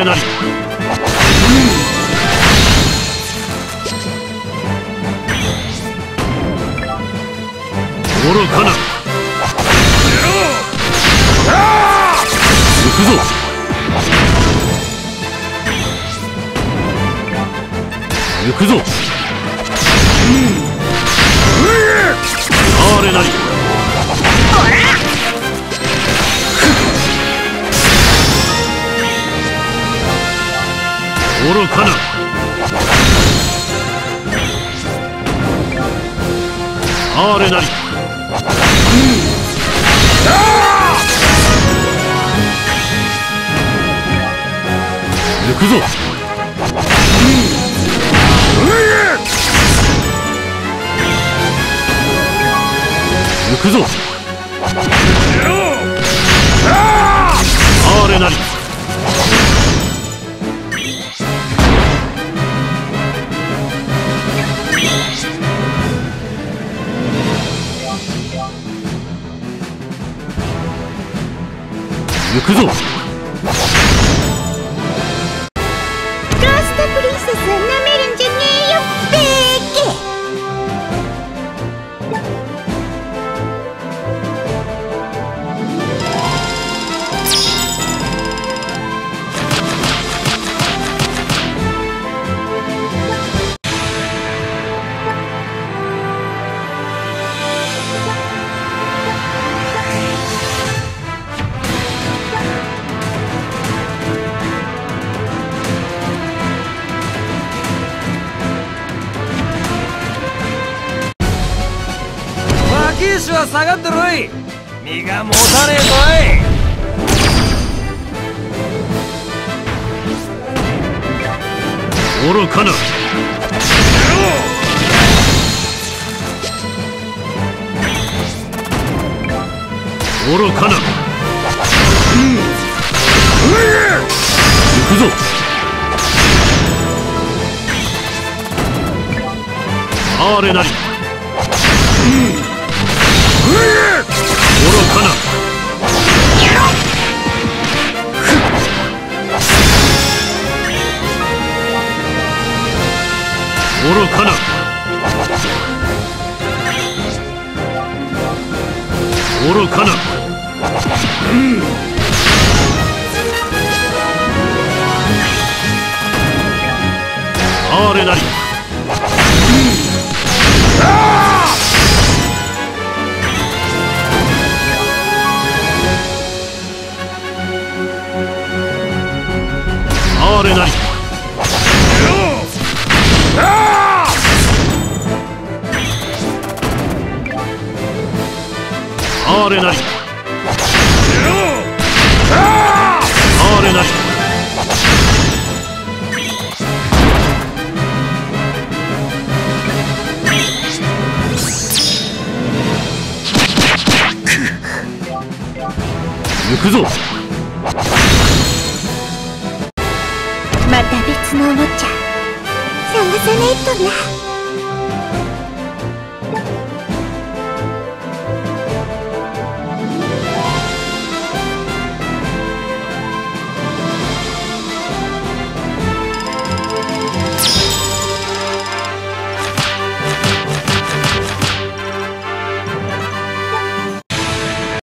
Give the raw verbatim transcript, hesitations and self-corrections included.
なり。愚かな。行くぞ。行くぞ。あれなり。愚かな。あれなり。行くぞ。行くぞ。あれなり。行くぞ。 ゴーストプリンセスをなめるんじゃねえよ、ベーケ。 騎士は下がってろい。身が持たねえぞい。 愚かな。愚かな。行くぞ。あれなり。愚かな。愚かな。愚かな。あれなり。あれなり。あれなり。あれなり。行くぞ。 また別のおもちゃ探さないとな。